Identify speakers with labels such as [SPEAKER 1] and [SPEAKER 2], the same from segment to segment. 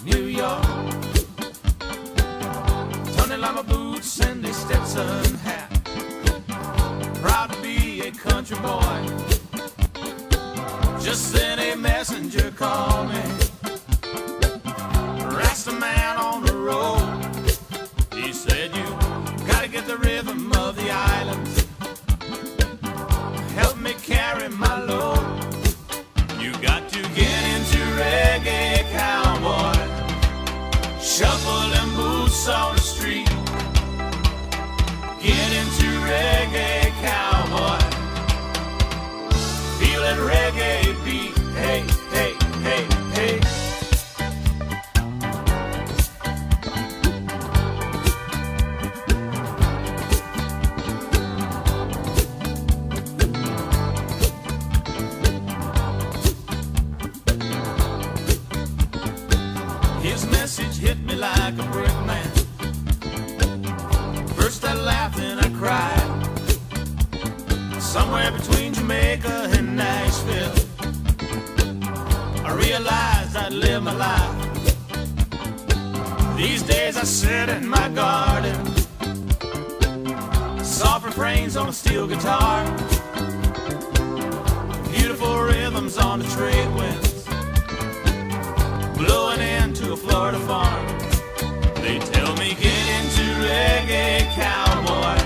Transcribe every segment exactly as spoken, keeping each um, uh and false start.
[SPEAKER 1] New York. Tony Lama boots and a Stetson hat. Proud to be a country boy. Just then a messenger called me. Rasta man on the road. He said, you gotta get the rhythm of the islands. Help me carry my load. You got to get into reggae, cowboy. Shuffling boots on the street. Get into reggae, cowboy. Feel that reggae beat. Hey, hey, hey, hey. His message hit me like a brick, man. First I laughed and I cried. Somewhere between Jamaica and Nashville, I realized I'd live my life. These days I sit in my garden, soft refrains on a steel guitar, beautiful rhythms on the trade winds, blowing into a Florida farm. They tell me get into reggae, cowboy.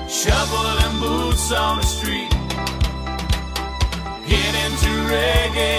[SPEAKER 1] Shuffling boots on the street. Get into reggae,